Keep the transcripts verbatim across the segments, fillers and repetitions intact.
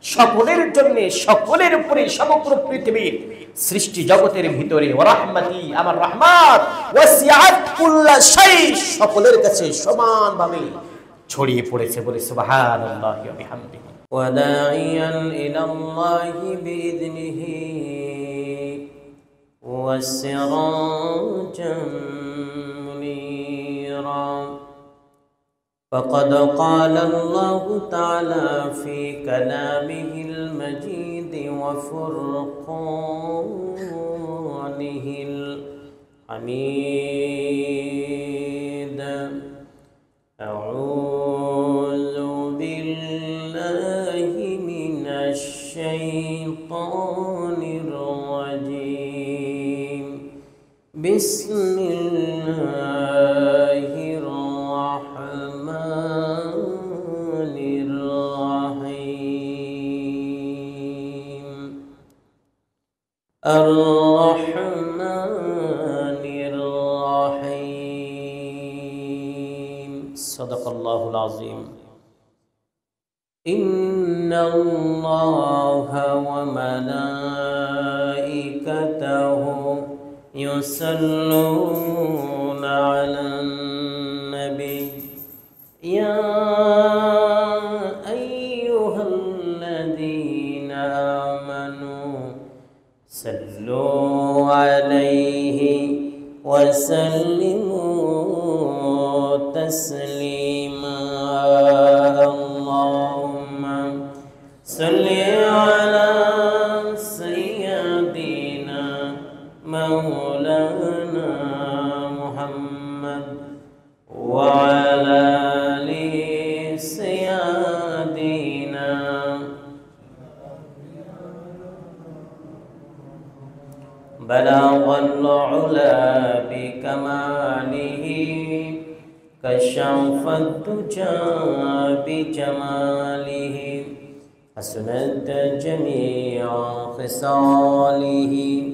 সকলের জন্য, সকলের উপরে, সমগ্র পৃথিবীর সৃষ্টি জগতের ভিতরে ওয়া রাহমাতি, আমার রহমত ওয়াসিআত কুল্লা শাই, সকলের কাছে সমানভাবে ছড়িয়ে পড়েছে। বলে সুবহানাল্লাহি ওয়া বিহামদিহি। ওয়া দাঈয়ান ইলাল্লাহি বিইذনিহি ওয়া সিরাজাম মুনীরা। فقد قال الله تعالى في كلامه المجيد وفرقانه الحميد: أعوذ بالله من الشيطان الرجيم. بسم الله الرحمن الرحيم. الرحمن الرحيم. صدق الله العظيم. إن الله وملائكته يصلون على النبي يا أيها الذين آمنوا صلوا عليه وسلموا تسليما. اللهم صل على سيدنا مولانا محمد وعلى آل سيدنا بلغ العلا بكماله كشف الدجى بجماله حسنت جميع خصاله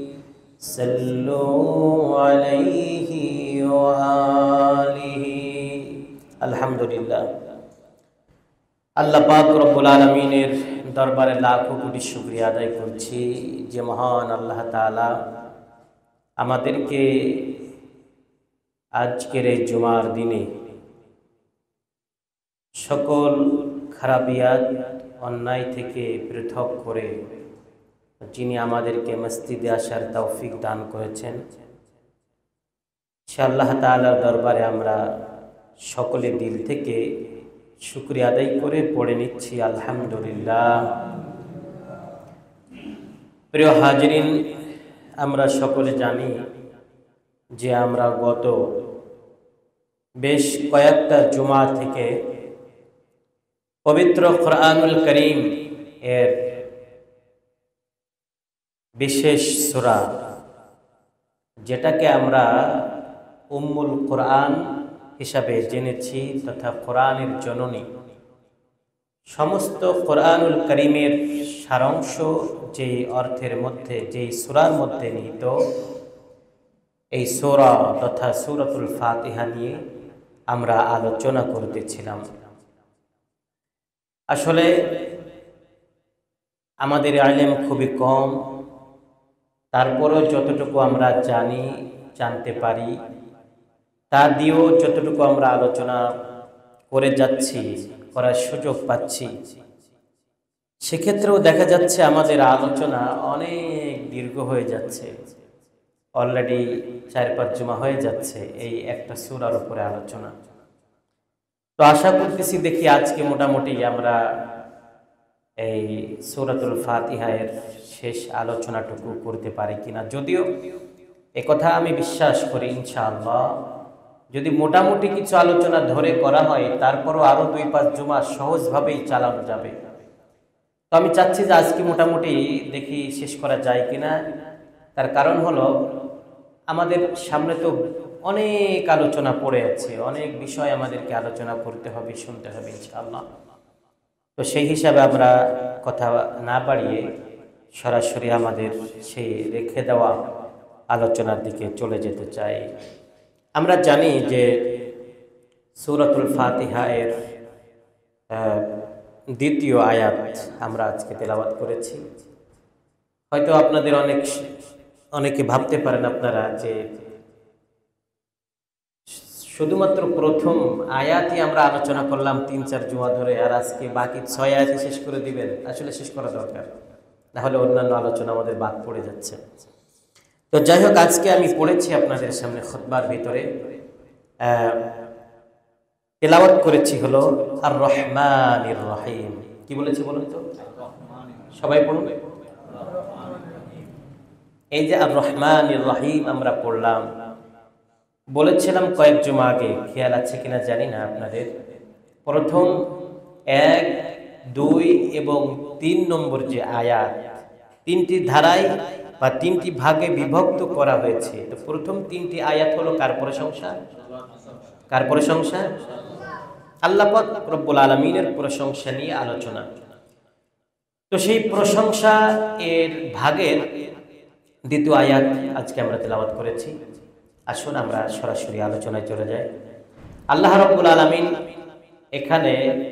صلوا عليه وآله. আলহামদুলিল্লাহ। আল্লাহ পাক রব্বুল আলামিনের দরবারে লাখো কোটি শুকরিয়া আদায় করছি যে মহান আল্লাহ তাআলা আমাদেরকে আজকের এই জুমার দিনে সকল খারাপিয়াত অন্যায় থেকে পৃথক করে যিনি আমাদেরকে মসজিদে আসার তৌফিক দান করেছেন, সে আল্লাহ তাআলার দরবারে আমরা সকলে দিল থেকে শুকরিয়া আদায় করে পড়ে নিচ্ছি আলহামদুলিল্লাহ। প্রিয় হাজরিন, আমরা সকলে জানি যে আমরা গত বেশ কয়েকটা জুমা থেকে পবিত্র কোরআনুল কারীম এর বিশেষ সূরা, যেটাকে আমরা উম্মুল কোরআন হিসাবে জেনেছি তথা কোরআনের জননী, সমস্ত কোরআনুল কারীমের সারাংশ যে অর্থের মধ্যে, যেই সূরার মধ্যে নিহিত, এই সূরা তথা সূরাতুল ফাতিহা নিয়ে আমরা আলোচনা করতেছিলাম। আসলে আমাদের ইলম খুবই কম, তারপরেও যতটুকু আমরা জানি, জানতে পারি, তা দিয়েও যতটুকু আমরা আলোচনা করে যাচ্ছি, করার সুযোগ পাচ্ছি, সেক্ষেত্রেও দেখা যাচ্ছে আমাদের আলোচনা অনেক দীর্ঘ হয়ে যাচ্ছে। অলরেডি চার পাঁচ জুমা হয়ে যাচ্ছে এই একটা সূরার উপরে আলোচনা। তো আশা করতেছি দেখি আজকে মোটামুটি আমরা এই সূরাতুল ফাতিহা এর শেষ আলোচনাটুকু করতে পারি কিনা। যদিও একথা আমি বিশ্বাস করি ইনশাআল্লাহ, যদি মোটামুটি কিছু আলোচনা ধরে করা হয় তারপরও আরো দুই পাঁচ জুমা সহজভাবেই চালানো যাবে। তো আমি চাচ্ছি যে আজকে মোটামুটি দেখি শেষ করা যায় কিনা। তার কারণ হলো আমাদের সামনে তো অনেক আলোচনা পড়ে আছে, অনেক বিষয় আমাদেরকে আলোচনা করতে হবে, শুনতে হবে ইনশাআল্লাহ। তো সেই হিসাবে আমরা কথা না বাড়িয়ে সরাসরি আমাদের সেই রেখে দেওয়া আলোচনার দিকে চলে যেতে চাই। আমরা জানি যে সূরাতুল ফাতিহা এর দ্বিতীয় আয়াত আমরা আজকে তেলাওয়াত করেছি। হয়তো আপনাদের অনেক অনেকে ভাবতে পারেন আপনারা যে শুধুমাত্র প্রথম আয়াতই আমরা আলোচনা করলাম তিন চার জুমা ধরে, আর আজকে বাকি ছয় আয়াতই শেষ করে দিবেন। আসলে শেষ করা দরকার, নাহলে অন্যান্য আলোচনা আমাদের বাদ পড়ে যাচ্ছে। তো যাই হোক, আজকে আমি পড়েছি আপনাদের সামনে খুতবার ভিতরে তেলাওয়াত করেছি হলো আর রহমানির রহিম। কি বলেছি বলুন তো, সবাই পড়ুন। এই যে আর রহমানির রহিম আমরা পড়লাম, বলেছিলাম কয়েক জুমা আগে, খেয়াল আছে কিনা জানি না আপনাদের, প্রথম এক দুই এবং তিন নম্বর যে আয়াত, তিনটি ধারায় বা তিনটি ভাগে বিভক্ত করা হয়েছে। তো প্রথম তিনটি আয়াত হলো কার প্রশংসা? কার প্রশংসা? আল্লাহ পাক রব্বুল আলামিনের প্রশংসা নিয়ে আলোচনা। তো সেই প্রশংসা এর ভাগের দ্বিতীয় আয়াত আজকে আমরা তেলাওয়াত করেছি। আসুন আমরা সরাসরি আলোচনায় চলে যাই। আল্লাহ রাব্বুল আলামিন এখানে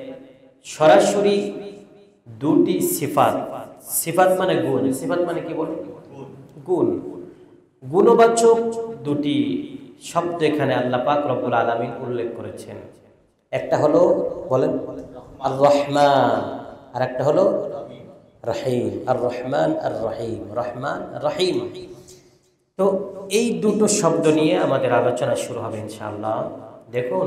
সরাসরি দুটি সিফাত, সিফাত মানে গুণ, সিফাত মানে কি বলেন? গুণ, গুণবাচক দুটি শব্দ এখানে আল্লাহ পাক রব্বুল আলামিন উল্লেখ করেছেন। একটা হলো বলেন আর রহমান, আর একটা হলো রহিম। আর রহমান আর রহিম, রহমান রহিম। তো এই দুটো শব্দ নিয়ে আমাদের আলোচনা শুরু হবে ইনশাআল্লাহ। দেখুন,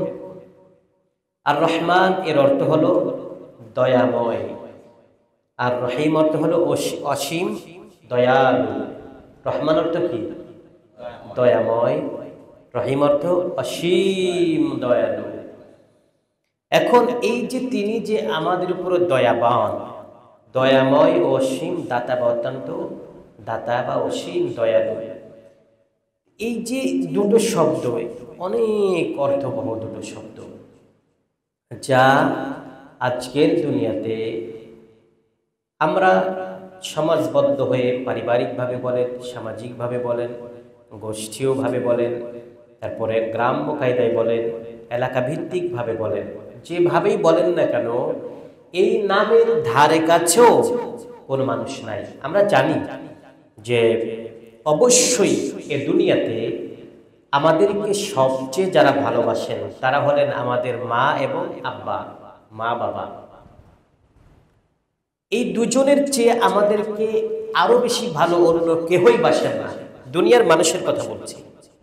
আর রহমান এর অর্থ হলো দয়াময়, আর রহিম অর্থ হলো অসীম দয়ালু। রহমান অর্থ কি? দয়াময়। রহিম অর্থ অসীম দয়ালু। এখন এই যে তিনি যে আমাদের উপরে দয়াবান, দয়াময় ও অসীম, দাতা বা অত্যন্ত দাতা বা অসীম দয়ালু, এই যে দুটো শব্দ অনেক অর্থবহ দুটো শব্দ, যা আজকের দুনিয়াতে আমরা সমাজবদ্ধ হয়ে পারিবারিকভাবে বলেন, সামাজিকভাবে বলেন, গোষ্ঠীয়ভাবে বলেন, তারপরে গ্রাম্য কায়দায় বলেন, এলাকা ভিত্তিকভাবে বলেন, যেভাবেই বলেন না কেন, এই নামের ধারে কাছেও কোনো মানুষ নাই। আমরা জানি যে অবশ্যই এ দুনিয়াতে আমাদেরকে সবচেয়ে যারা ভালোবাসেন তারা হলেন আমাদের মা এবং আব্বা, মা বাবা। এই দুজনের চেয়ে আমাদেরকে আরো বেশি ভালো অন্য কেহই বাসেন না, দুনিয়ার মানুষের কথা বলছি।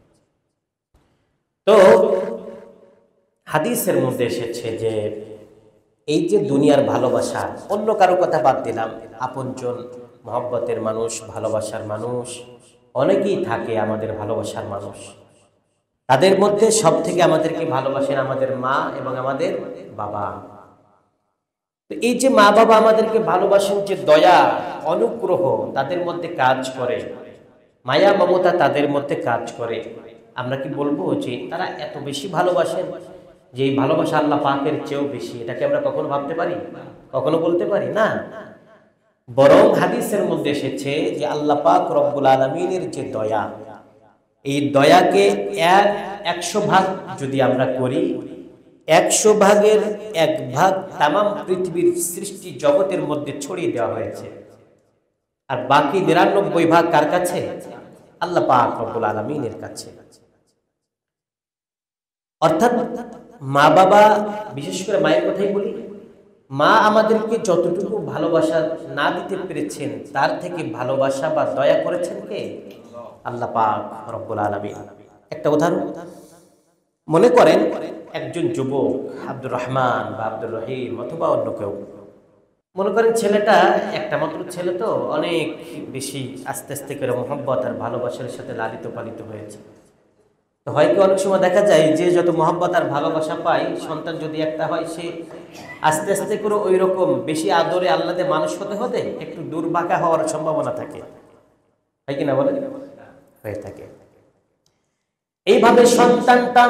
তো হাদিসের মধ্যে এসেছে যে এই যে দুনিয়ার ভালোবাসা, অন্য কারো কথা বাদ দিলাম, আপনজন মহব্বতের মানুষ, ভালোবাসার মানুষ অনেকেই থাকে, আমাদের ভালোবাসার মানুষ। তাদের মধ্যে সব থেকে আমাদেরকে ভালোবাসেন আমাদের মা এবং আমাদের বাবা। তো এই যে মা বাবা আমাদেরকে ভালোবাসেন, যে দয়া অনুগ্রহ তাদের মধ্যে কাজ করে, মায়া মমতা তাদের মধ্যে কাজ করে, আমরা কি বলবো যে তারা এত বেশি ভালোবাসেন যে এই ভালোবাসা আল্লাহ পাকের চেয়েও বেশি? এটাকে আমরা কখনো ভাবতে পারি? কখনো বলতে পারি না। বরং হাদিসের মধ্যে এসেছে যে আল্লাহ পাক রব্বুল আলামিনের যে দয়া, এই দয়াকে এক একশো ভাগ যদি আমরা করি, একশো ভাগের এক ভাগ তামাম পৃথিবীর সৃষ্টি জগতের মধ্যে ছড়িয়ে দেওয়া হয়েছে, আর বাকি নিরানব্বই ভাগ কার কাছে? আল্লাহ পাক রব্বুল আলামিনের কাছে। অর্থাৎ মা বাবা, বিশেষ করে মায়ের কথাই বলি, মা আমাদেরকে যতটুকু ভালোবাসা না দিতে পেরেছেন তার থেকে ভালোবাসা বা দয়া করেছেন কে? আল্লাহ পাক রব্বুল আলামিন। একটা উদাহরণ মনে করেন, একজন যুবক আব্দুর রহমান বা আব্দুর রহিম অথবা অন্য কেউ, মনে করেন ছেলেটা একটা মাত্র ছেলে, তো অনেক বেশি আস্তে আস্তে করে মহব্বত আর ভালোবাসার সাথে লালিত পালিত হয়েছে। তো হয় কি, অনেক সময় দেখা যায় যে যত মহব্বত আর ভালোবাসা পায়, সন্তান যদি একটা হয়, সে আস্তে আস্তে করে ওই রকম বেশি আদরে আল্লাদে মানুষ হতে হতে একটু দুর্বাঁকা হওয়ার সম্ভাবনা থাকে, হয় কিনা বলে? হয়ে থাকে। এইভাবে সন্তানটা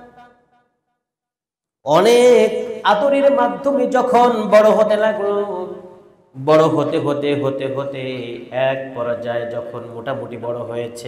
অনেক আদরের মাধ্যমে যখন বড় হতে লাগলো, বড় হতে হতে হতে হতে এক পর্যায়ে যখন মোটামুটি বড় হয়েছে,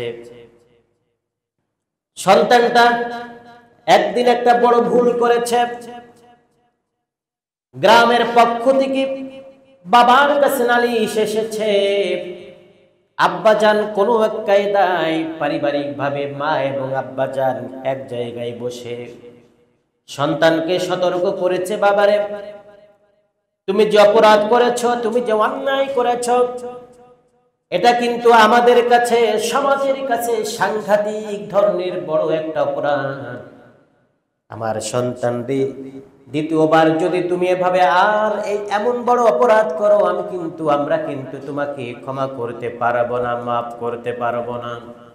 সন্তানটা একদিন একটা বড় ভুল করেছে। গ্রামের পক্ষ থেকে বাবার কাছে নালিশ এসেছে, আব্বাজান কোনো এক কায়দায় পারিবারিক ভাবে মা এবং আব্বাজান এক জায়গায় বসে সন্তানকে সতর্ক করেছে, বাবারে তুমি যে অপরাধ করেছো, তুমি যে অন্যায় করেছো, এটা কিন্তু আমাদের কাছে, সমাজের কাছে সাংঘাতিক ধরনের বড় একটা অপরাধ। আমার সন্তানদের দ্বিতীয়বার যদি তুমি এভাবে আর এই এমন বড় অপরাধ করো, আমি কিন্তু আমরা কিন্তু তোমাকে ক্ষমা করতে পারবো না, মাফ করতে পারবো না।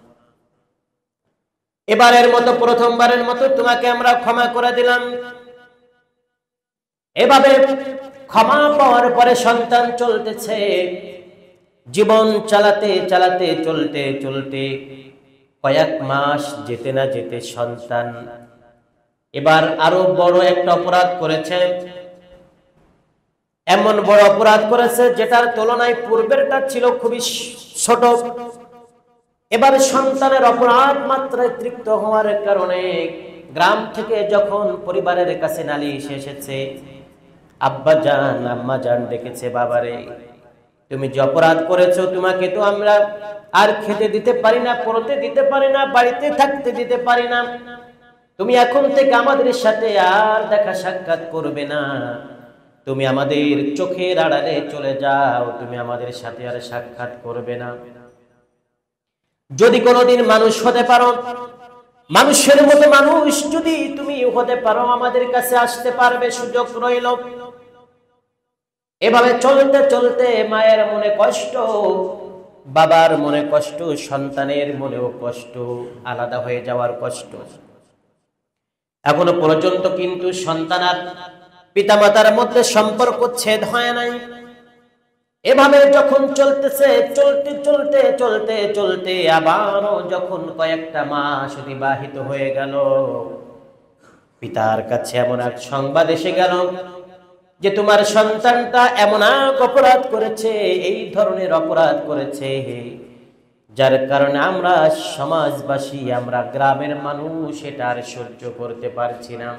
এবারের মতো, প্রথমবারের মতো তোমাকে আমরা ক্ষমা করে দিলাম। এভাবে ক্ষমা পাওয়ার পরে সন্তান চলতেছে, জীবন চালাতে চালাতে চলতে চলতে কয়েক মাস যেতে না যেতে সন্তান এবার আরো বড় একটা অপরাধ করেছে। এমন বড় অপরাধ করেছে যেটার তুলনায় পূর্বেরটা ছিল খুবই ছোট। এবার সন্তানের অপরাধ মাত্রায় তৃপ্ত হওয়ার কারণে গ্রাম থেকে যখন পরিবারের কাছে নালিশ এসেছে, আব্বা জান আম্মা জান ডেকেছে, বাবারে তুমি যে অপরাধ করেছো, তোমাকে তো আমরা আর খেতে দিতে পারি না, পড়তে দিতে পারি না, বাড়িতে থাকতে দিতে পারি না, তুমি এখন থেকে আমাদের সাথে আর দেখা সাক্ষাৎ করবে না, তুমি আমাদের চোখের আড়ালে চলে যাও, তুমি আমাদের সাথে আর সাক্ষাৎ করবে না। যদি কোনোদিন মানুষ হতে পারো, মানুষের মতো মানুষ যদি তুমি হতে পারো, আমাদের কাছে আসতে পারবে, সুযোগ রইল। এভাবে চলতে চলতে মায়ের মনে কষ্ট, বাবার মনে কষ্ট, সন্তানের মনেও কষ্ট, আলাদা হয়ে যাওয়ার কষ্ট। এখনো পর্যন্ত কিন্তু সন্তান আর পিতামাতার মধ্যে সম্পর্ক ছেদ হয় নাই। এভাবে যখন চলতেছে, চলতে চলতে চলতে চলতে আবারও যখন কয়েকটা মাস অতিবাহিত হয়ে গেল, পিতার কাছে এমন এক সংবাদ এসে গেল যে তোমার সন্তানটা এমন এক অপরাধ করেছে, এই ধরনের অপরাধ করেছে, যার কারণে আমরা সমাজবাসী, আমরা গ্রামের মানুষ এটা আর সহ্য করতে পারছি না।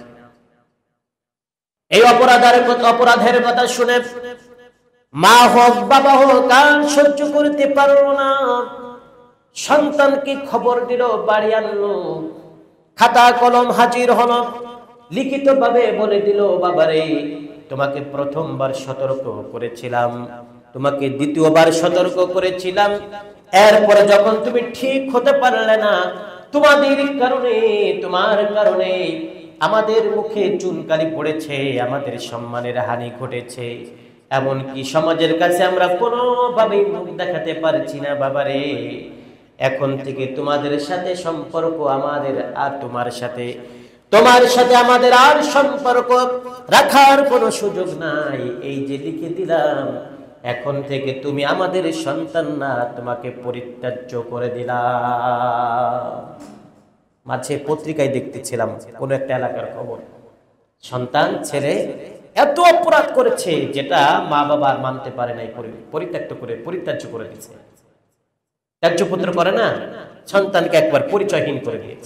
এই অপরাধের অপরাধের কথা শুনে মা হোক বাবা হোক আর সহ্য করতে পারলো না। সন্তানকে খবর দিল, বাড়ি আনলো, খাতা কলম হাজির হলো, লিখিত ভাবে বলে দিল, বাবারে তোমাকে প্রথমবার সতর্ক করেছিলাম, তোমাকে দ্বিতীয়বার সতর্ক করেছিলাম, এরপরে যখন তুমি ঠিক হতে পারলে না, তোমাদের কারণে, তোমার কারণে আমাদের মুখে চুনকালি পড়েছে, আমাদের সম্মানের হানি ঘটেছে, এমনকি সমাজের কাছে আমরা কোনোভাবেই মুখ দেখাতে পারছি না, বাবারে এখন থেকে তোমাদের সাথে সম্পর্ক আমাদের আর তোমার সাথে তোমার সাথে আমাদের আর সম্পর্ক রাখার কোনো সুযোগ নাই। এই যে লিখে দিলাম, এখন থেকে তুমি আমাদের সন্তান না, তোমাকে পরিত্যাজ্য করে দিলাম। মাঝে পত্রিকায় দেখতেছিলাম কোন একটা এলাকার খবর, সন্তান ছেলে এত অপরাধ করেছে যেটা মা বাবা মানতে পারে নাই, পরিত্যক্ত করে পরিত্যাজ্য করে দিয়েছে। ত্যাজ্যপুত্র করে না, সন্তানকে একবার পরিচয়হীন করে দিয়েছে।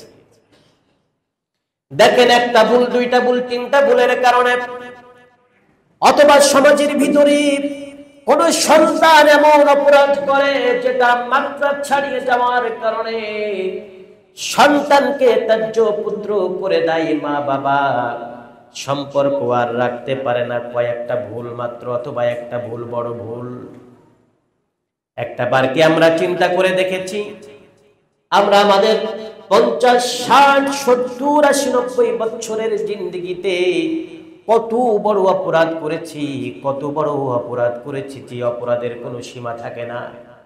দেখেন, একটা ভুল, দুইটা ভুল, তিনটা ভুলের কারণে অথবা সমাজের ভিতরে কোন সন্তান এমন অপরাধ করে যেটা মাত্রা ছাড়িয়ে যাওয়ার কারণে সন্তানকে ত্যায্য পুত্র করে দেয় মা বাবা, সম্পর্ক আর রাখতে পারে না। কয়েকটা ভুল মাত্র, অথবা একটা ভুল বড় ভুল। একটা বার কি আমরা চিন্তা করে দেখেছি, আমরা আমাদের পঞ্চাশ ষাট সত্তর আশি নব্বই বছরের জিন্দেগিতে কত বড় অপরাধ করেছি, কত বড় অপরাধ করেছি যে অপরাধের কোনো সীমা থাকে না।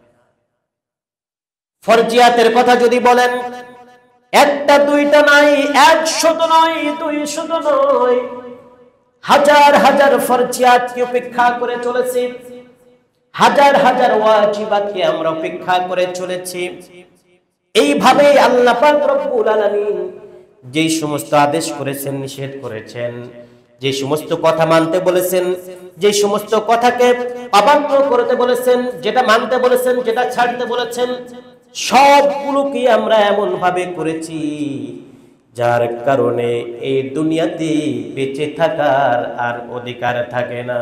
ফরজিয়াতের কথা যদি বলেন, একটা দুইটা নাই, একশত নয়, দুইশত নয়, হাজার হাজার ফরজিয়াতকে উপেক্ষা করে চলেছি, হাজার হাজার ওয়াজিবাতকে আমরা উপেক্ষা করে চলেছি। এইভাবে আল্লাহ পাক রব্বুল আলামিন যে সমস্ত আদেশ করেছেন, নিষেধ করেছেন, যে সমস্ত কথা মানতে বলেছেন, যে সমস্ত কথাকে অমান্য করতে বলেছেন, যেটা মানতে বলেছেন, যেটা ছাড়তে বলেছেন, সবগুলোকে আমরা এমন ভাবে করেছি যার কারণে এই দুনিয়াতে বেঁচে থাকার আর অধিকার থাকে না।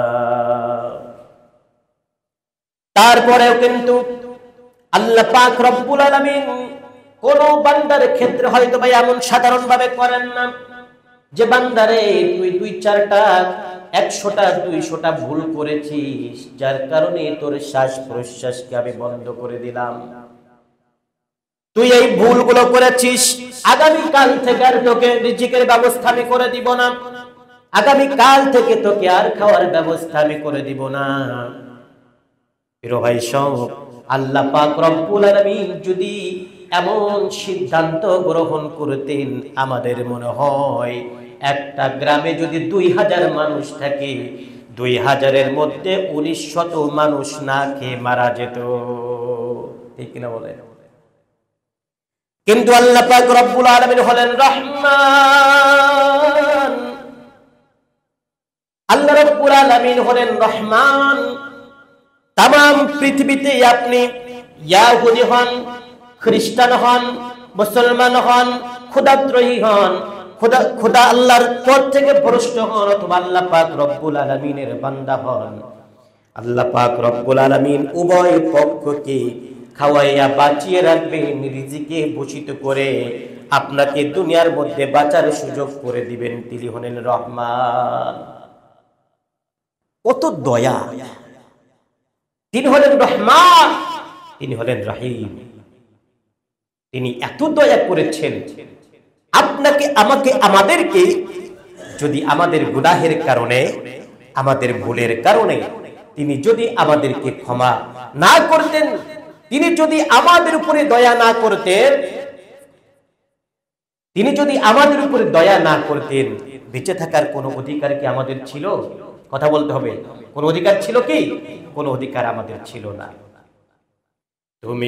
তারপরেও কিন্তু আল্লাহ পাক রব্বুল আলামিন কোন বান্দার ক্ষেত্রে হয়তো ভাই এমন সাধারণ ভাবে করেন না যে বান্দারে তুই দুই চারটা একশোটা দুইশোটা ভুল করেছিস, যার কারণে তোর শ্বাস প্রশ্বাসকে আমি বন্ধ করে দিলাম, তুই এই ভুলগুলো করেছিস, আগামী কাল থেকে আর তোকে রিজিকের ব্যবস্থা আমি করে দিব না, আগামী কাল থেকে তোকে আর খাওয়ার ব্যবস্থা আমি করে দিব না। প্রিয় ভাই সব, আল্লাহ পাক রব্বুল আলামিন যদি এমন সিদ্ধান্ত গ্রহণ করতেন, আমাদের মনে হয় একটা গ্রামে যদি দুই হাজার মানুষ থাকে, দুই হাজারের মধ্যে উনিশ শত মানুষ না খেয়ে মারা যেত, ঠিক কিনা বলে? কিন্তু আল্লাহ পাক রব্বুল আলামিন হলেন রহমান, আল্লাহ রব্বুল আলামিন হলেন রহমান। তাম পৃথিবীতে আপনি ইয়াহুদি হন, খ্রিস্টান হন, মুসলমান হন, খোদাদ্রোহী হন, খোদা খোদা আল্লাহর পথ থেকে ভ্রষ্ট হন, অথবা আল্লাহ পাক রব্বুল আলামিনের বান্দা হন, আল্লাহ পাক রব্বুল আলামিন উভয় পক্ষকে খাওয়াইয়া বাঁচিয়ে রাখবেন, রিজিকে ভূষিত করে আপনাকে দুনিয়ার মধ্যে বাঁচার সুযোগ করে দিবেন। তিনি হলেন রহমান। কত দয়া! তিনি হলেন রহমান, তিনি হলেন রহিম। তিনি এত দয়া করেছেন আপনাকে, আমাকে, আমাদেরকে। যদি আমাদের গুনাহের কারণে, আমাদের ভুলের কারণে তিনি যদি আমাদেরকে ক্ষমা না করতেন, তিনি যদি আমাদের উপরে দয়া না করতেন, তিনি যদি আমাদের উপরে দয়া না করতেন, বেঁচে থাকার কোনো অধিকার কি আমাদের ছিল? কথা বলতে হবে, কোনো অধিকার ছিল কি? কোনো অধিকার আমাদের ছিল না। তুমি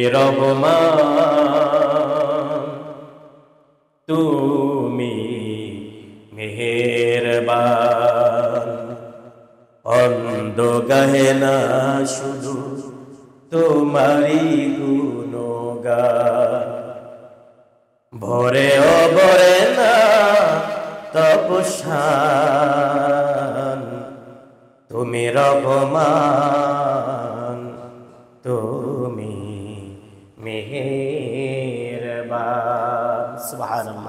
রহমান, তুমি মেহেরবান, অন্ধ গাহে না শুধু তোমারি গুণগান, ভরে অভরে না তপস্যান, তুমি রহমান, তুমি মেহেরবান। সুবহানাল্লাহ।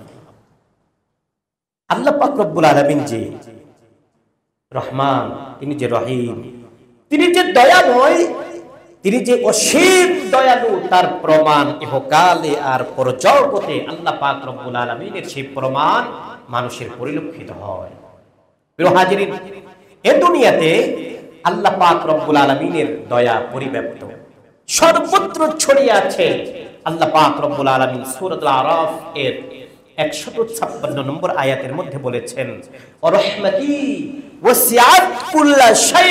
আল্লাহ পাক রব্বুল আলামিন যে রহমান, তিনি যে রহিম, তিনি যে দয়াময়, তিনি যে অসীম দয়ালু, তার প্রমাণ ইহকালে আর পরজগতে আল্লাহ পাক রব্বুল আলামিনের সেই প্রমাণ মানুষের পরিলক্ষিত হয়। প্রিয় হাজিরিন, এ দুনিয়াতে আল্লাহ পাক রব্বুল আলামিনের দয়া পরিব্যাপ্ত, সর্বত্র ছড়িয়ে আছে। আল্লাহ পাক রব্বুল আলামিন সূরাতুল আরাফ এর একশত ছাপ্পান্ন নম্বর আয়াতের মধ্যে বলেছেন, রাহমাতি ওয়াসিআত কুল্লা শাই,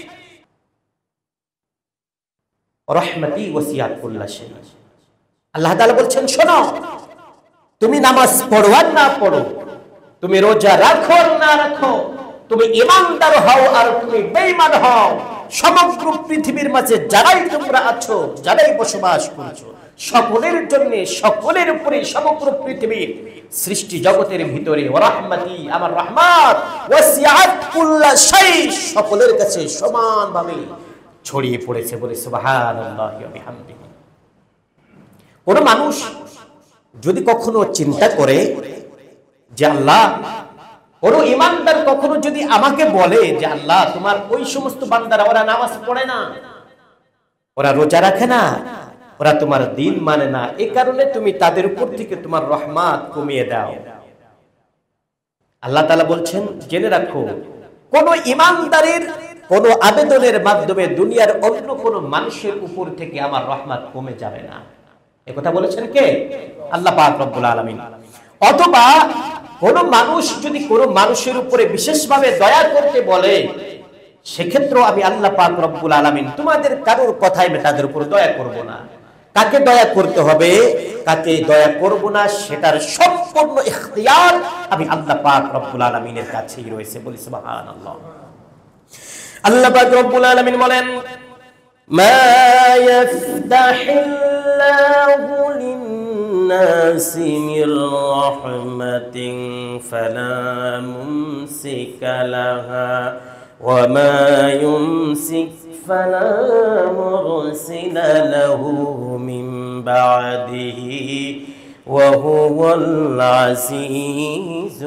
রাহমাতি ওয়াসিআত কুল্লা শাই। আল্লাহ তাআলা বলছেন, শোনো, তুমি নামাজ পড়ো আর না পড়ো, তুমি রোজা রাখো আর না রাখো, তুমি ঈমানদার হও আর তুমি বেঈমান হও, সমগ্র পৃথিবীর মাঝে যারাই তোমরা আছো, যারাই বসবাস করছো, সকলের জন্য, সকলের উপরে, সমগ্র পৃথিবীর সৃষ্টি জগতের ভিতরে রাহমাতি, আমার রহমত, ওয়াসিআত কুল্লা শাই, সকলের কাছে সমানভাবে ছড়িয়ে পড়েছে। বলে সুবহানাল্লাহি ওয়া বিহামদিহি। কোন মানুষ যদি কখনো চিন্তা করে যে আল্লাহ, কোন ঈমানদার কখনো যদি আমাকে বলে যে আল্লাহ, তোমার ওই সমস্ত বান্দারা ওরা নামাজ পড়ে না, ওরা রোজা রাখে না, ওরা তোমার দিন মানে না, এই কারণে তুমি তাদের উপর থেকে তোমার রহমত কমিয়ে দাও। আল্লাহ তাআলা বলছেন, জেনে রাখো, কোন ঈমানদারের কোন আবেদনের মাধ্যমে দুনিয়ার অন্য কোন মানুষের উপর থেকে আমার রহমত কমে যাবে না। এই কথা বলেছেন কে? আল্লাহ পাক রব্বুল আলামিন। অথবা কোন মানুষ যদি কোন মানুষের উপরে বিশেষভাবে দয়া করতে বলে, সেক্ষেত্রে আমি আল্লাহ পাক রব্বুল আলামিন তোমাদের কারোর কথাই আমি তাদের উপর দয়া করব না। কাকে দয়া করতে হবে, কাকে দয়া করব না, সেটার সম্পূর্ণ ইখতিয়ার আমি আল্লাহ পাক রব্বুল আলামিনের কাছেই রয়েছে। বলি সুবহানাল্লাহ। আল্লাহ পাক রব্বুল আলামিন বলেন, মা ইয়াফতাহিল্লাহু লিন الناس من رحمة فلا ممسك لها وما يمسك فلا مرسل له من بعده وهو العزيز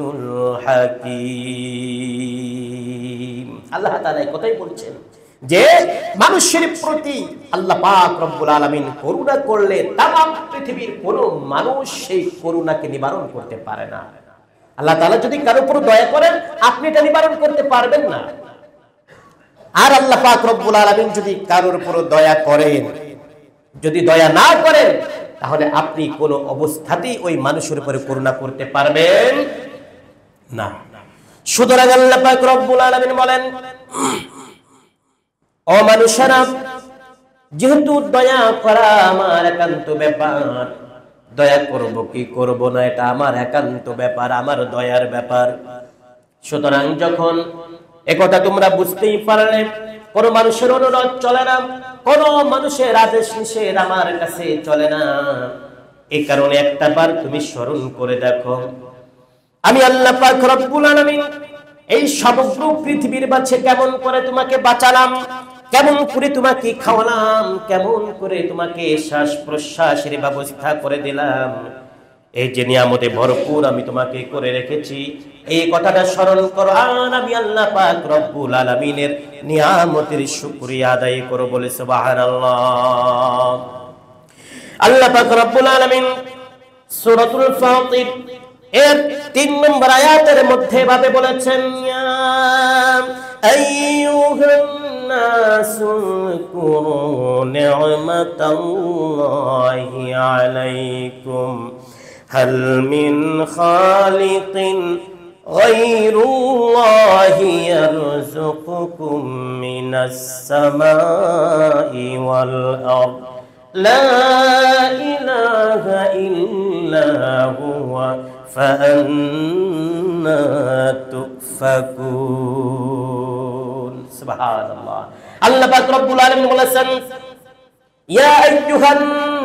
الحكيم আল্লাহ তাআলা এই কথাই বলছেন যে মানুষের প্রতি আল্লাহ পাক রব্বুল আলামিন করুণা করলে তাম পৃথিবীর কোনো মানুষ সেই করুণাকে নিবারণ করতে পারে না। আল্লাহ তাআলা যদি কারো উপর দয়া করেন আপনি এটা নিবারণ করতে পারবেন না। আর আল্লাহ পাক রব্বুল আলামিন যদি কারোর উপর দয়া করেন, যদি দয়া না করেন, তাহলে আপনি কোনো অবস্থাতেই ওই মানুষের উপরে করুণা করতে পারবেন না। সুতরাং আল্লাহ পাক রব্বুল আলামিন বলেন, ও মানুষেরা, যেহেতু দয়া করা আমার একান্ত ব্যাপার, দয়া করব কি করব না এটা আমার একান্ত ব্যাপার, আমার দয়ার ব্যাপার। সুতরাং যখন একথা তোমরা বুঝতেই পারলে, কোন মানুষের অনুরোধ চলে না, কোন মানুষের আদেশ নিষেধ আমার কাছে চলে না, এই কারণে একটা বার তুমি স্মরণ করে দেখো, আমি আল্লাহ পাক রব্বুল আলামিন এই সমগ্র পৃথিবীর মাঝে কেমন করে তোমাকে বাঁচালাম, কেমন করে তোমাকে খাওয়ালাম, কেমন করে তোমাকে শ্বাস প্রশ্বাসের ব্যবস্থা করে দিলাম, এই যে নিয়ামতে ভরপুর আমি তোমাকে করে রেখেছি, এই কথাটা স্মরণ করো। আর আমি আল্লাহ পাক রব্বুল আলামিনের নিয়ামতের শুকরিয়া আদায় করো, বলে সুবহানাল্লাহ। আল্লাহ পাক রব্বুল আলামিন সূরাতুল ফাতির এর তিন নম্বর আয়াতের মধ্যে ভাবে বলেছেন, ইয়া আইয়ুহান নাসু কুরু নি'মাতাল্লাহি আলাইকুম হাল মিন খালিকিন গায়রুল্লাহি ইয়ারযুকুকুম মিনাস সামাই ওয়াল আরদ লা ইলাহা ইল্লা হুয়া ফাআন্না তুফাকুন। সুবহানাল্লাহ। আল্লাহ পাক রব্বুল আলামিন বলেছেন, ইয়া আইয়ুহান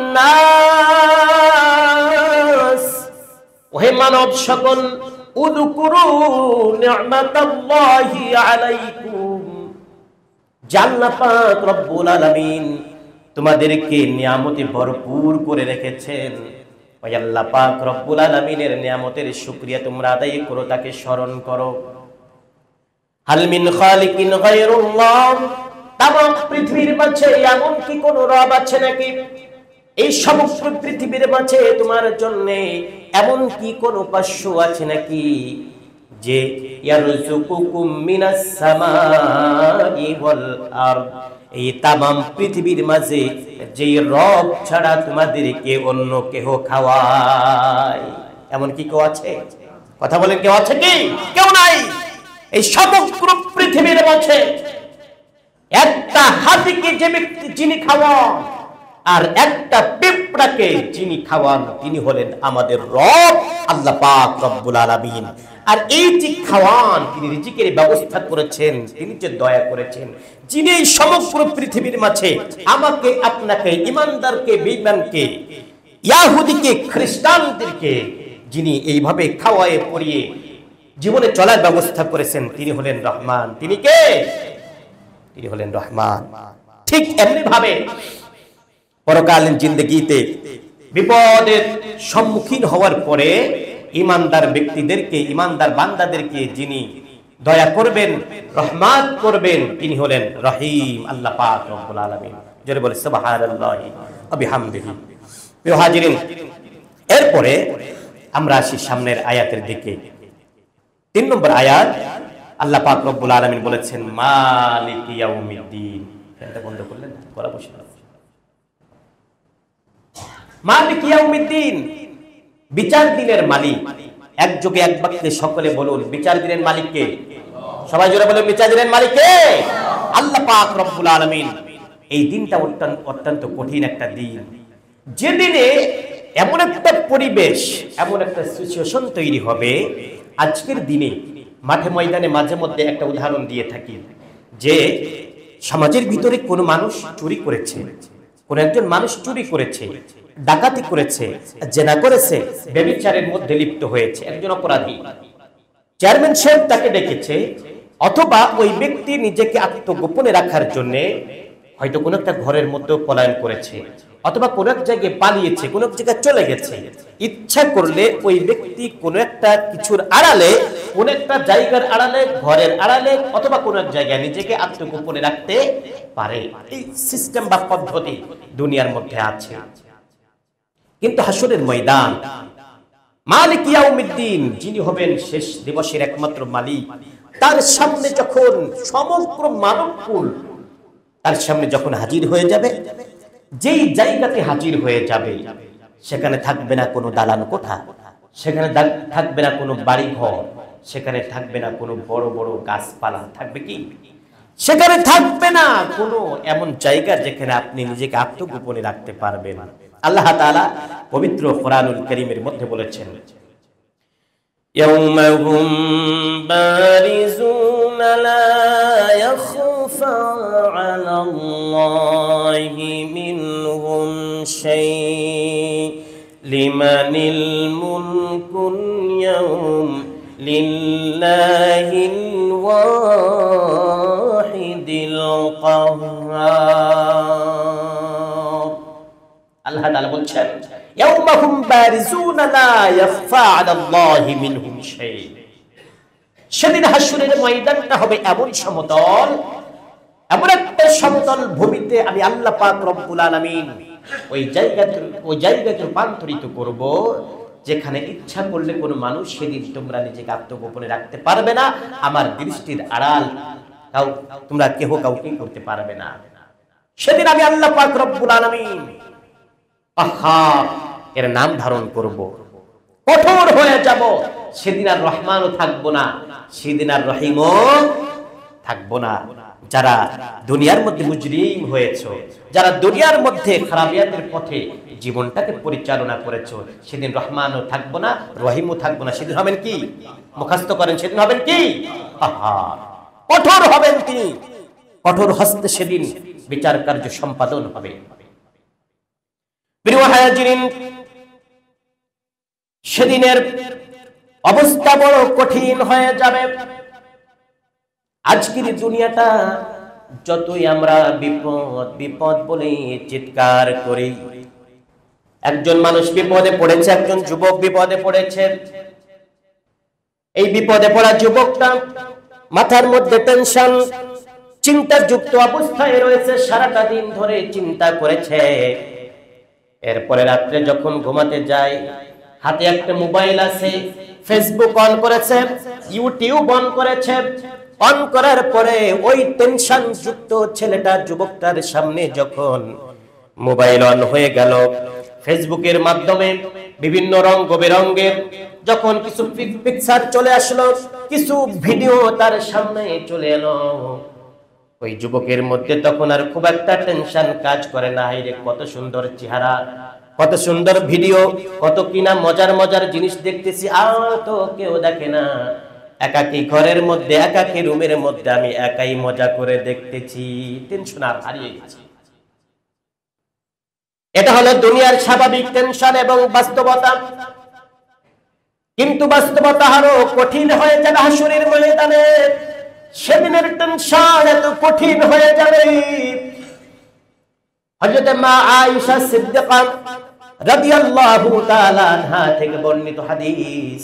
নাস, ওহে মানব সকল, উযকুরু নি'মাতাল্লাহি আলাইকুম, আল্লাহ পাক রব্বুল আলামিন তোমাদেরকে নিয়ামতে ভরপুর করে রেখেছেন, ওই আল্লাহ পাক রব্বুল আলামিনের নিয়ামতের শুকরিয়া তোমরা আদায় করো, তাকে স্মরণ করো। হাল মিন খালিকিন গায়রুল্লাহ, তামাম পৃথিবীর মাঝে এমন কি কোন রব আছে নাকি, এই সমগ্র পৃথিবীর মাঝে তোমার জন্য এমন কি কোন উপাস্য আছে নাকি যে ইয়ারযুকুকুম মিনাস সামাই ওয়াল আরদ, এই তামাম পৃথিবীর মাঝে যে রব ছাড়া তোমাদেরকে অন্য কেহ খাওয়ায়, এমন কি কেউ আছে? কথা বলেন, কেউ আছে কি? কেউ নাই। এই সমগ্র পৃথিবীর মাঝে একটা হাতিকে যে ব্যক্তি যিনি খাওয়ান আর একটা পিঁপড়াকে যিনি খাওয়ান, তিনি হলেন আমাদের রব আল্লাহ পাক রব্বুল আলামিন। আর এই যে খাওয়ান, তিনি রিজিকের ব্যবস্থা করেছেন, তিনি যে দয়া করেছেন, যিনি এই সমগ্র পৃথিবীর মাঝে আমাকে আপনাকে, ইমানদারকে বেঈমানকে, ইহুদিকে খ্রিস্টানদেরকে যিনি এইভাবে খাওয়ায়ে পরিয়ে জীবনে চলার ব্যবস্থা করেছেন, তিনি হলেন রহমান। তিনি কে? তিনি হলেন রহমান। ঠিক এমনি ভাবে পরকালীন জিন্দেগিতে বিপদের সম্মুখীন হওয়ার পরে ইমানদার ব্যক্তিদেরকে, ইমানদার বান্দাদেরকে যিনি দয়া করবেন, রহমত করবেন, তিনি হলেন রহিম আল্লাহ পাক রব্বুল আলামিন। জোরে বলে সুবহানাল্লাহি ওয়া বিহামদিহি। প্রিয় হাজিরিন, এরপরে আমরা আসি সামনের আয়াতের দিকে। তিন নম্বর আয়াত, আল্লাহ পাক রব্বুল আলামিন বলেছেন মালিক ইয়াউমিদ্দিন। এটা বন্ধ করলেন, করা বসে মালিক ইয়াউমিদ্দিন, বিচার দিনের মালিক। এক যুগে এক বাক্যে সকলে বলুন, বিচার দিনের মালিক কে? সবাই জোরে বলুন, বিচার দিনের মালিক কে? আল্লাহ পাক রব্বুল আলামিন। এই দিনটা অত্যন্ত অত্যন্ত কঠিন একটা দিন, যেদিনে এমন একটা পরিবেশ, এমন একটা সিচুয়েশন তৈরি হবে। আজকের দিনে মাঠে ময়দানে মাঝে মধ্যে একটা উদাহরণ দিয়ে থাকি যে সমাজের ভিতরে কোনো মানুষ চুরি করেছে, কোন একজন মানুষ চুরি করেছে, ডাকাতি করেছে, জেনা করেছে, ব্যভিচারের মধ্যে লিপ্ত হয়েছে, একজন অপরাধী, চেয়ারম্যান সাহেব তাকে ডেকেছে, অথবা ওই ব্যক্তি নিজেকে আত্মগোপনে রাখার জন্য হয়তো কোন একটা ঘরের মধ্যে পলায়ন করেছে, অথবা কোন এক জায়গায় পালিয়েছে, কোন এক জায়গায় চলে গেছে। ইচ্ছা করলে ওই ব্যক্তি কোন একটা কিছুর আড়ালে, কোন একটা জায়গার আড়ালে, ঘরের আড়ালে, অথবা কোন এক জায়গায় নিজেকে আত্মগোপনে রাখতে পারে। এই সিস্টেম বা পদ্ধতি দুনিয়ার মধ্যে আছে। কিন্তু হাসরের ময়দান, মালিক ইয়াউমিদ্দিন, যিনি হবেন শেষ দিবসের একমাত্র মালিক, তার সামনে যখন সমগ্র মানবকুল তার সামনে যখন হাজির হয়ে যাবে, যেই জায়গাতে হাজির হয়ে যাবে সেখানে থাকবে না কোনো দালান কোঠা, সেখানে থাকবে না কোনো বাড়ি ঘর, সেখানে থাকবে না কোনো বড় বড় গাছপালা, থাকবে কি? সেখানে থাকবে না কোনো এমন জায়গা যেখানে আপনি নিজেকে আত্মগোপনে রাখতে পারবেন। আল্লাহ তাআলা পবিত্র কোরআনুল কারীমের মধ্যে বলেছেন, يوم هم بارزون لا يخفى على الله منهم شيء لمن الملك اليوم لله الواحد القهار। আল্লাহ তাআলা বলছেন, ইয়াউমা হুম বারিজুনা লা ইয়াখফা আলাল্লাহি মিনহুম শাই। সেদিন হাসরের ময়দানটা হবে এমন সমতল, এমন একটা সমতল ভূমিতে আমি আল্লাহ পাক রব্বুল আলামিন ওই জায়গাতে ওই জায়গাকে রূপান্তরিত করব, যেখানে ইচ্ছা করলে কোনো মানুষ সেদিন তোমরা নিজেকে আত্মগোপনে রাখতে পারবে না, আমার দৃষ্টির আড়াল কাউ তোমরা কেহ কাউকে করতে পারবে না। সেদিন আমি আল্লাহ পাক রব্বুল আলামিন কাহ্হার এর নাম ধারণ করব, কঠোর হয়ে যাব। সেদিন আর রহমানও থাকবো না, সেদিন আর রহিমও থাকবো না। যারা দুনিয়ার মধ্যে মুজরিম হয়েছো, যারা দুনিয়ার মধ্যে খারাপিয়াতের পথে জীবনটাকে পরিচালনা করেছো, সেদিন রহমানও থাকবো না, রহিমও থাকবো না। সেদিন হবেন কি? মুখস্থ করেন, সেদিন হবেন কি? কঠোর হবেন তিনি, কঠোর হস্তে সেদিন বিচার কার্য সম্পাদন হবে। প্রিয় হাজিরিন, সেদিনের অবস্থা বড় কঠিন হয়ে যাবে। আজকের দুনিয়াটা যতই আমরা বিপদ বিপদ বলে চিৎকার করি, একজন মানুষ বিপদে পড়েছে, একজন যুবক বিপদে পড়েছে। এই বিপদে পড়া যুবকটা মাথার মধ্যে টেনশন, চিন্তাযুক্ত অবস্থায় রয়েছে, সারাটা দিন ধরে চিন্তা করেছে। এরপরে রাত্রে যখন ঘুমাতে যায়, হাতে একটা মোবাইল আছে, ফেসবুক অন করেছে, ইউটিউব অন করেছে। অন করার পরে ওই টেনশন যুক্ত ছেলেটা যুবকটার সামনে যখন মোবাইল অন হয়ে গেল, ফেসবুকের মাধ্যমে বিভিন্ন রঙ বেরঙের যখন কিছু পিকচার চলে আসলো, কিছু ভিডিও তার সামনে চলে এলো, ওই যুবকের মধ্যে তখন আর খুব একটা টেনশন কাজ করে না। এই রে কত সুন্দর চেহারা, কত সুন্দর ভিডিও, কত কিনা মজার মজার জিনিস দেখতেছি, আর তো কেউ দেখে না। একাকী ঘরের মধ্যে, একাকী রুমের মধ্যে আমি একাই মজা করে দেখতেছি, টেনশন আর হারিয়ে গেছি। এটা হলো দুনিয়ার স্বাভাবিক টেনশন এবং বাস্তবতা। কিন্তু বাস্তবতা আরো কঠিন হয়ে যাবে হাসরের ময়দানে। সেদিনের টেনশন এত কঠিন হয়ে যাবে। হযরত মা আয়েশা সিদ্দিকা রাদিয়াল্লাহু তাআলা আনহা থেকে বর্ণিত হাদিস,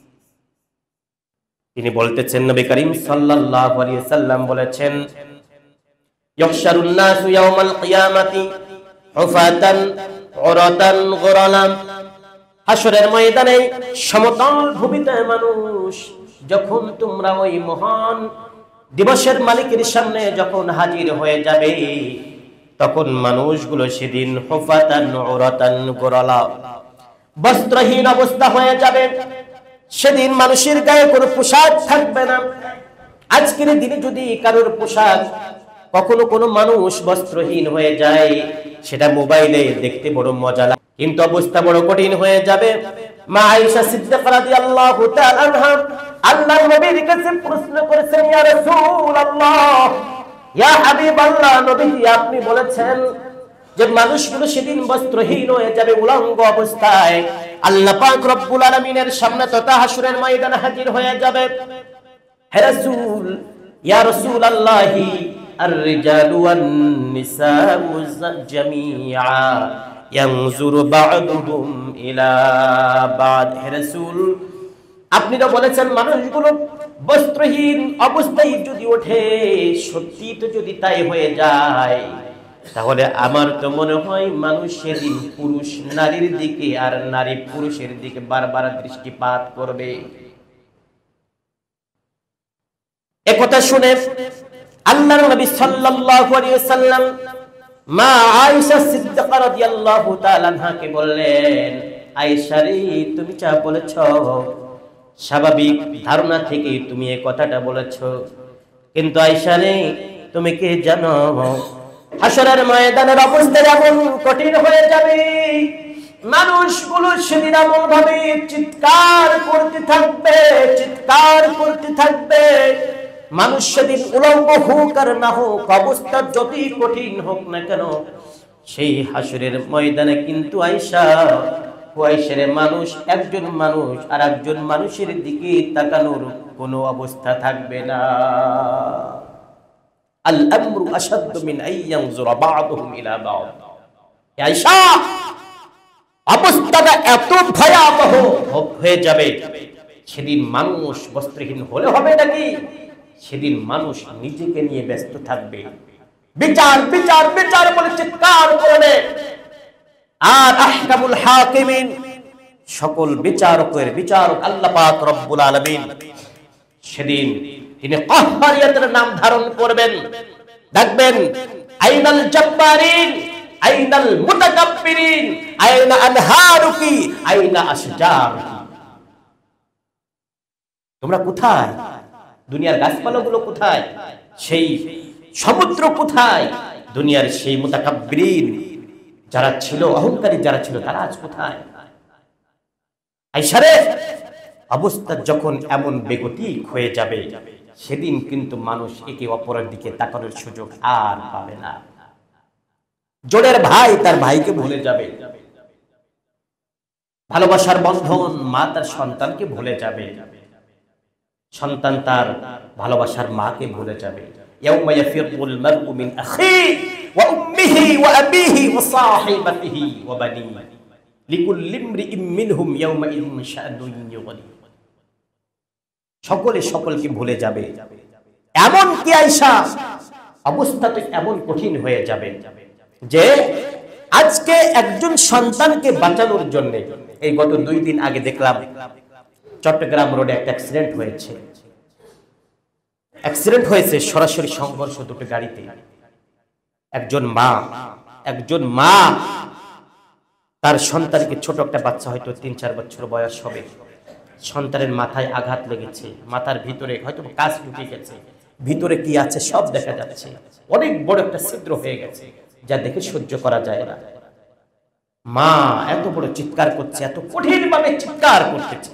তিনি বলতেছেন, নবী করিম সাল্লাল্লাহু আলাইহি সাল্লাম বলেছেন, ইহশারুন নাসু ইয়াউমাল কিয়ামাতি হুফাতান উরাতান গুরালাম। হাসরের ময়দানে সমতল ভূমিতে মানুষ যখন তোমরা ওই মহান দিবসের মালিকের সামনে যখন হাজির হয়ে যাবে, তখন মানুষগুলো সেদিন হুফাতান উরাতান গুরালা, বস্ত্রহীন অবস্থা হয়ে যাবে। সেদিন মানুষের গায়ে কোনো পোশাক থাকবে না। আজকের দিনে যদি কারোর পোশাক, কখনো কোনো মানুষ বস্ত্রহীন হয়ে যায়, সেটা মোবাইলে দেখতে বড় মজা লাগে, কিন্তু অবস্থা বড় কঠিন হয়ে যাবে। মা আয়েশা সিদ্দিকা রাদিয়াল্লাহু তাআলা আনহা আল্লাহর নবীর কাছে প্রশ্ন করেছেন, ইয়া রাসূলুল্লাহ, ইয়া হাবিবাল্লাহ, নবী আপনি বলেছেন যে মানুষগুলো সেদিন বস্ত্রহীন হয়ে যাবে, উলঙ্গ অবস্থায় আল্লাহ পাক রব্বুল আলামিনের সামনে তথা হাসরের ময়দানে হাজির হয়ে যাবে। হে রাসূল, ইয়া রাসূলুল্লাহি আর-রিজালু ওয়ান-নিসাউ জামিআ ইয়ানজুরু বা'দুহুম ইলা বা'দ। হে রাসূল, আপনি তো বলেছেন মানুষগুলো বস্ত্রহীন অবস্থায় যদি ওঠে, সত্যি তো যদি তাই হয়ে যায়, তাহলে আমার তো মনে হয় মানুষ সেদিন পুরুষ নারীর দিকে আর নারী পুরুষের দিকে বারবার দৃষ্টিপাত করবে। একথা শুনে আল্লাহর নবী সাল্লাল্লাহু আলাইহি ওয়াসাল্লাম মা আয়েশা সিদ্দিকা রাদিয়াল্লাহু তাআলা আনহাকে বললেন, আয়েশা রে, তুমি যা বলেছ স্বাভাবিক ধারণা থেকে তুমি এই কথাটা বলেছ, কিন্তু আয়েশা রে, তুমি কি জানো হাসরের ময়দানের অবস্থা এমন কঠিন হয়ে যাবে, মানুষগুলো সেদিন এমন ভাবে চিৎকার করতে থাকবে, চিৎকার করতে থাকবে। মানুষ সেদিন উলঙ্গ হোক আর না হোক, অবস্থা যতই কঠিন হোক না কেন, সেই হাসরের ময়দানে কিন্তু আয়েশা কুয়াইশের মানুষ একজন মানুষ আর একজন মানুষের দিকে তাকানোর কোনো অবস্থা থাকবে না। আল আমরু আশাদ্দু মিন আইয়ানজুরা বা'দুহুম ইলা বা'দ। আয়েশা, অবস্থাটা এত ভয়াবহ হয়ে যাবে, সেদিন মানুষ বস্ত্রহীন হলে হবে নাকি, সেদিন মানুষ নিজেকে নিয়ে ব্যস্ত থাকবে, বিচার বিচার বিচার বলে চিৎকার করবে। আর আহকামুল হাকিমিন, সকল বিচারকের বিচারক আল্লাহ পাক রব্বুল আলামিন সেদিন তিনি কাহ্হারিয়াতের নাম ধারণ করবেন। দেখবেন, আইনাল জাব্বারিন, আইনাল মুতাকাব্বিরিন, আইনা আনহারুকি, আইনা আশজারুকি। তোমরা কোথায়? দুনিয়ার গাছপালাগুলো কোথায়? সেই সমুদ্র কোথায়? দুনিয়ার সেই মুতাকাব্বিরিন যারা ছিল, অহংকারী যারা ছিল, তারা আজ কোথায়? আয়েশা রে, অবস্থা যখন এমন বেগতিক হয়ে যাবে, সেদিন কিন্তু মানুষ একে অপরের দিকে তাকানোর সুযোগ আর পাবে না। জোড়ের ভাই তার ভাইকে ভুলে যাবে, ভালোবাসার বন্ধন মা তার সন্তানকে ভুলে যাবে, সন্তান তার ভালোবাসার মাকে ভুলে যাবে। ইয়াউমা ইয়াফিরুল মারউ মিন আখিহি ওয়া উম্মিহি ওয়া আবিহি ওয়া সাহিবাতিহি ওয়া বানিহি লিকুল্লি ইমরিইম মিনহুম ইয়াউমা ইযিন শাআনুন ইউগনি। সকলে সকলকে ভুলে যাবে। এমন কি আয়েশা, অবস্থা তো এমন কঠিন হয়ে যাবে যে আজকে একজন সন্তানকে বাঁচানোর জন্য, এই গত দুই দিন আগে দেখলাম চট্টগ্রাম রোডে একটা অ্যাক্সিডেন্ট হয়েছে। অ্যাক্সিডেন্ট হয়েছে সরাসরি সংঘর্ষ দুটো গাড়িতে। একজন মা একজন মা তার সন্তানকে, ছোট একটা বাচ্চা, হয়তো তিন চার বছর বয়স হবে, সন্তানের মাথায় আঘাত লেগেছে, মাথার ভিতরে হয়তো কাঁচ ঢুকে গেছে, ভিতরে কি আছে সব দেখা যাচ্ছে, অনেক বড় একটা ছিদ্র হয়ে গেছে, যা দেখে সহ্য করা যায় না। মা এত বড় চিৎকার করছে, এত কঠিন ভাবে চিৎকার করতেছে।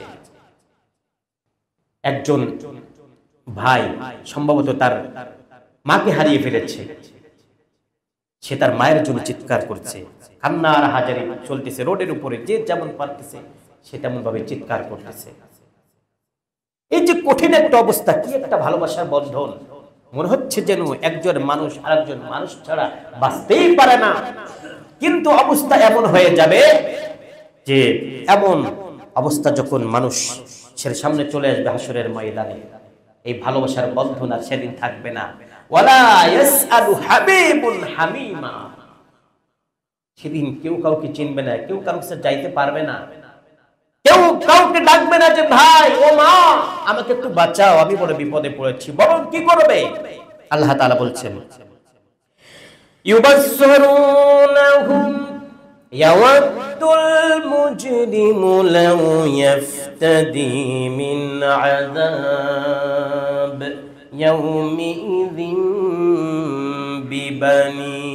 একজন ভাই সম্ভবত তার মাকে হারিয়ে ফেলেছে, সে তার মায়ের জন্য চিৎকার করছে, কান্নার হাজারি চলতেছে রোডের উপরে, যে যেমন পারতেছে সে তেমন ভাবে চিৎকার করতেছে। এই যে কঠিন একটা অবস্থা, কি একটা ভালোবাসার বন্ধন, মনে হচ্ছে যেন একজন মানুষ আরেকজন মানুষ ছাড়া বাঁচতেই পারে না। কিন্তু অবস্থা এমন হয়ে যাবে যে এমন অবস্থা যখন মানুষ সে সামনে চলে আসবে হাসরের ময়দানে, এই ভালোবাসার বন্ধন আর সেদিন থাকবে না। ওয়ালা ইয়াসআলু হাবিবুন হামিমা, সেদিন কেউ কাউকে চিনবে না, কেউ কারোর কাছে যাইতে পারবে না, কেউ কাউকে ডাকবে না যে ভাই ও মা আমাকে একটু বাঁচাও, আমি বড় বিপদে পড়েছি। বরং কি করবে? আল্লাহ তাআলা বলছেন, ইউবাসসিরুনাহুম ইয়াওয়াদ্দুল মুজরিমু লাউ ইফতাদি মিন আযাব ইয়াউমিযিন বিবানি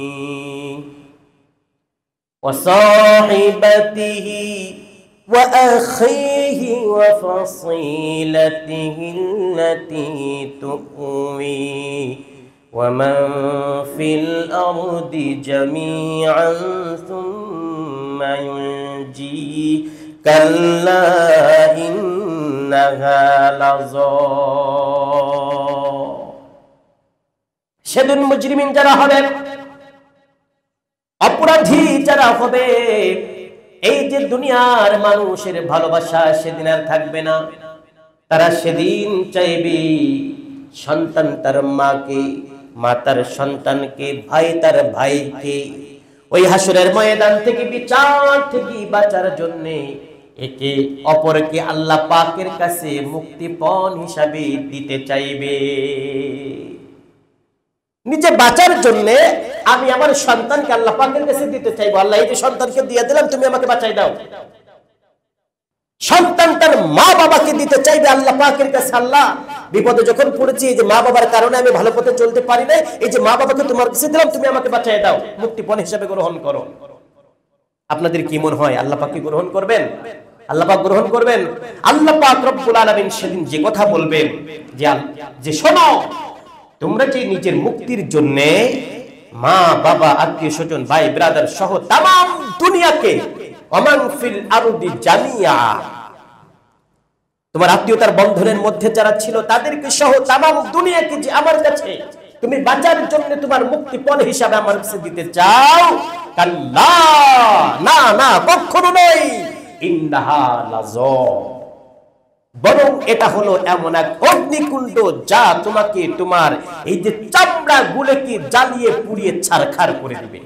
ওয়া সাহিবাতিহি وأخيه وفصيلته التي تؤويه ومن في الأرض جميعا ثم ينجيه كلا إنها لظى সেদিন মুজরিমিন যারা হবে, অপরাধী যারা হবে, এই যে দুনিয়ার মানুষের ভালোবাসা সেদিন আর থাকবে না। তারা সেদিন চাইবে সন্তান তার মাকে, মা তার সন্তানকে, ভাই তার ভাইকে। ওই হাসরের ময়দান থেকে, বিচার থেকে বাঁচার জন্য একে অপরকে আল্লাহ পাকের কাছে মুক্তিপণ হিসাবে দিতে চাইবে। নিজে বাঁচার জন্য আমি আমার সন্তানকে আল্লাহ পাকের কাছে দিতে চাইবো, আল্লাহ এই যে সন্তানকে দিয়ে দিলাম, তুমি আমাকে বাঁচাই দাও। সন্তান তার মা বাবাকে দিতে চাইবে আল্লাহ পাকের কাছে, আল্লাহ বিপদে যখন পড়েছি, এই যে মা বাবার কারণে আমি ভালো পথে চলতে পারি না, এই যে মা বাবাকে তোমার কাছে দিলাম, তুমি আমাকে বাঁচাই দাও, মুক্তিপণ হিসাবে গ্রহণ করো। আপনাদের কি মনে হয় আল্লাহ পাক কি গ্রহণ করবেন? আল্লাহ পাক গ্রহণ করবেন? আল্লাহ পাক রব্বুল আলামিন সেদিন যে কথা বলবেন যে যে শোনো, তোমরা যে নিজের মুক্তির জন্য মা বাবা আত্মীয় স্বজন ভাই ব্রাদার সহ তাম দুনিয়াকে, ওমান ফিল আরদি জামিয়া, তোমার আত্মীয়তার বন্ধনের মধ্যে যারা ছিল তাদেরকে সহ তাম দুনিয়াকে যে আমার কাছে তুমি বাঁচার জন্য তোমার মুক্তিপণ হিসাবে আমার কাছে দিতে চাও, কাল্লা, না না কখনো নয়, ইন্নাহা লাযা, বরং এটা হলো এমন এক অগ্নিকুণ্ড যা তোমাকে তোমার এই যে চামড়া গুলোকে জ্বালিয়ে পুড়িয়ে ছারখার করে দিবে।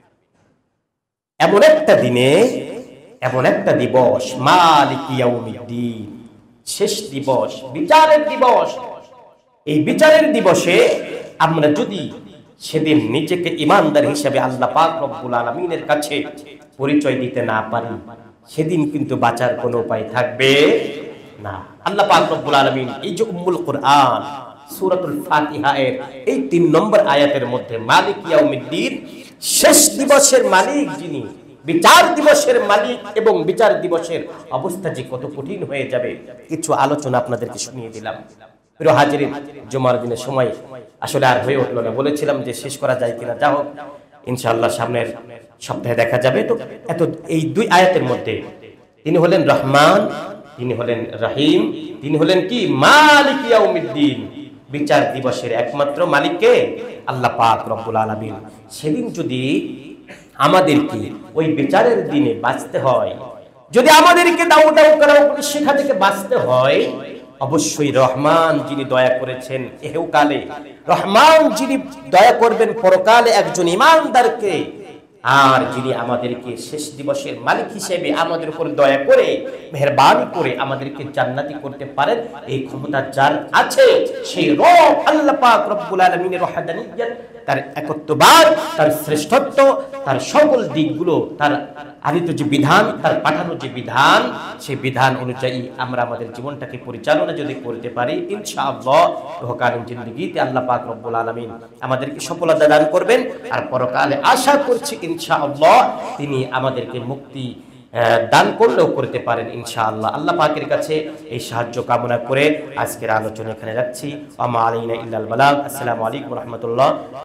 এমন একটা দিনে, এমন একটা দিবস, মালিক ইয়াউমিদ্দিন, শেষ দিবস, বিচারের দিবস। এই বিচারের দিবসে আমরা যদি সেদিন নিজেকে ইমানদার হিসেবে আল্লাহ পাক রব্বুল আলামিনের কাছে পরিচয় দিতে না পারি, সেদিন কিন্তু বাঁচার কোনো উপায় থাকবে না। আল্লাহ পাক রব্বুল আলামিন এই যে উম্মুল কুরআন সূরাতুল ফাতিহা এর এই তিন নম্বর আয়াতের মধ্যে মালিক ইয়াউমিদ্দিন, শেষ দিবসের মালিক যিনি, বিচার দিবসের মালিক এবং বিচার দিবসের অবস্থা যে কত কঠিন হয়ে যাবে কিছু আলোচনা আপনাদেরকে শুনিয়ে দিলাম। প্রিয় হাজিরিন, জুমার দিনের সময় আসলে আর হয়ে উঠলো না, বলেছিলাম যে শেষ করা যায় কিনা, যা হোক ইনশাআল্লাহ সামনের সপ্তাহে দেখা যাবে। তো এত এই দুই আয়াতের মধ্যে তিনি হলেন রহমান, তিনি হলেন রহিম, তিনি হলেন কি মালিক ইয়াউমিদ্দিন, বিচার দিবসের একমাত্র মালিককে আল্লাহ পাক রব্বুল আলামিন। সেদিন যদি আমাদেরকে ওই বিচারের দিনে বাঁচতে হয়, যদি আমাদেরকে দাও দাও করা সেখান থেকে বাঁচতে হয়, অবশ্যই রহমান যিনি দয়া করেছেন এহকালে, রহমান যিনি দয়া করবেন পরকালে একজন ইমানদারকে, আর যিনি আমাদেরকে শেষ দিবসের মালিক হিসেবে আমাদের উপর দয়া করে মেহেরবানি করে আমাদেরকে জান্নাতি করতে পারেন, এই ক্ষমতা যার আছে সেই রব আল্লাহ পাক রব্বুল আলামিনের ওয়াহদানিয়্যাত, তার একত্ববাদ, তার শ্রেষ্ঠত্ব, তার সকল দিকগুলো, তার আদিত যে বিধান, তার পাঠানো যে বিধান, সেই বিধান অনুযায়ী আমরা আমাদের জীবনটাকে পরিচালনা যদি করতে পারি, ইনশাআল্লাহ ইহকালীন জিন্দেগিতে আল্লাহ পাক রব্বুল আলামিন আমাদেরকে সফলতা দান করবেন। আর পরকালে আশা করছি ইনশাআল্লাহ তিনি আমাদেরকে মুক্তি দান করলেও করতে পারেন ইনশাআল্লাহ। আল্লাহ পাকের কাছে এই সাহায্য কামনা করে আজকের আলোচনা এখানে রাখছি। ওয়া মা আলাইনা ইল্লাল বালাগ। আসসালামু আলাইকুম ওয়া রাহমাতুল্লাহ।